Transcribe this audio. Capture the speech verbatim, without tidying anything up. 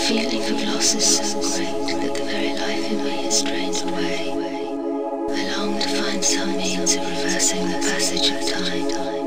feeling of loss is so great that the very life in me is drained away. I long to find some means of reversing the passage of time.